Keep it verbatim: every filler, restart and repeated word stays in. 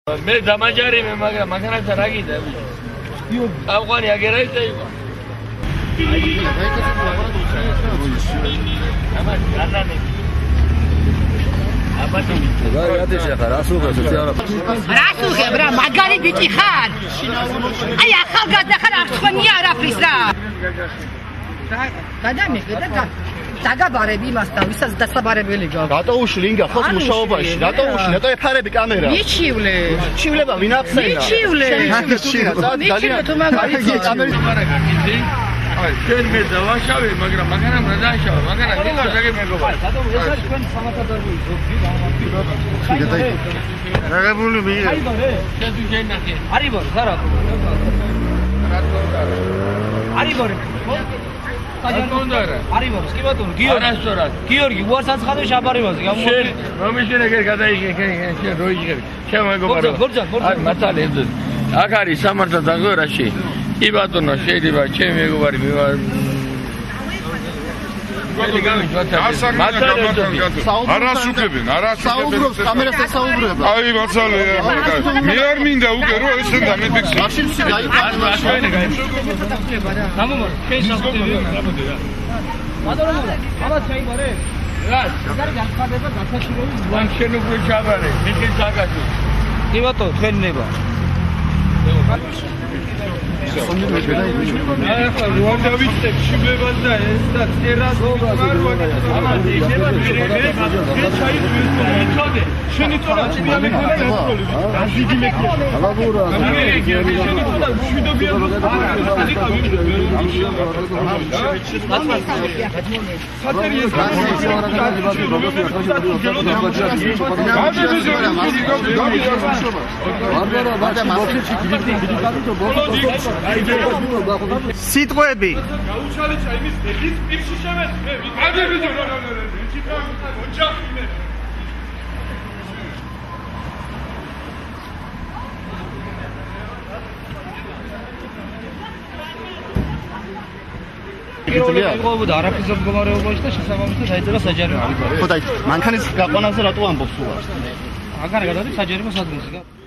მე დამაჯარიმე, მაგრამ მაგანათა რა გიდა? ავღანი აგერა ის დაიყო. ამას განანე. აბატო. რა რატო შეხარ? ასუხე სოციალურ. რა ასუხე, ბრა, მაგარი ბიჭი ხარ. აი ახალგაზრდა ხარ, არცხვენია არაფრის რა. გადამიხედა და დაგაბარები იმასთან, ვისაც დასაბარებელი გაქვს. რატო უშლი ინგა ხოს მუშაობაში? რატო უშლი? რატო ეფარები კამერა? მიჩივლე. ჩივლება ვინ ახსენა? მიჩივლე. მიჩივლე თუ მაგარი კამერა მარაგა კიდე. აი, შენ მე დავაშავე, მაგრამ მაგანამ რა დააშავა? მაგანამ გიგავს აგე მეგობა. სადო ეს არის თქვენ სამათადარბო ზოგი გამაფირო. რაგებული მი. აი ბარე, შენ თუ შენახე. არი ბარ, ხარა. რა თქმა არი ბარ. არა. არი ბარ, კი ბატონო, გიორგი. არასწორად. გიორგი, უარსაც ხადო შაბარებაზე, გამომდი. შენ მომიშენე გადაიგე, შენ როიჯერ. შენ მეგობარო. გორჯა, გორჯა. აი, მართალი ეზოდ. აქ არის სამართალ დაგორაში. კი ბატონო, შეიძლება ჩემი მეგობარი მივა არასუქებენ, არასუქებენ. საუბრობს კამერას ესაუბრება. აი, მაცალე, მე არ მინდა უკვე რომ ესენ დამიფიქსირე. მაშინში გაიყარა. გამომარ, შენ საფუძველი რაბოდი რა. ბატონო, აბა ჩაიბარე. რა? მაგარი განხადება გასაჩივრები. ვან შენ უკვე ჩაბარე, მიხის საკაცი. კი ბატონო, თქვენ ნება. აი ახლა როან დავიწყებ შუბლებას და ეს და წერას ვარ ვაკეთებ ამას იქნება მერე მე ჩაიწყო ეთოდე შენი წონა ჭიდიამი ხარ ესროლი გაზიგი მეკრე ალაგურა მე შენი წონა შვიდობია აი ყავი სიტყვები გაუჩალე ჩაიმის ეხის პირში შემეცე. აგები ჯო, რა რა რა. ვიჩიკა, ოჯახი. იყობოდა არაფრისად მდგომარეობაში და შესაბამისად დაიწერა საჯარო. ხო და მანქანის გაყვანაზე რატო ამბობს უარს? მაგარი გადადი საჯარო სადგურზე.